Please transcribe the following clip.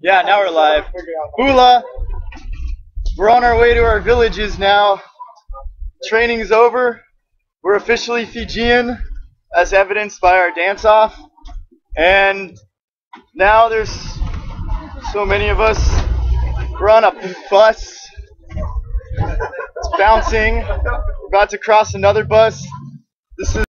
Yeah, now we're live. Hula! We're on our way to our villages now. Training's over. We're officially Fijian, as evidenced by our dance-off. And now there's so many of us. We're on a bus. It's bouncing. We're about to cross another bus. This is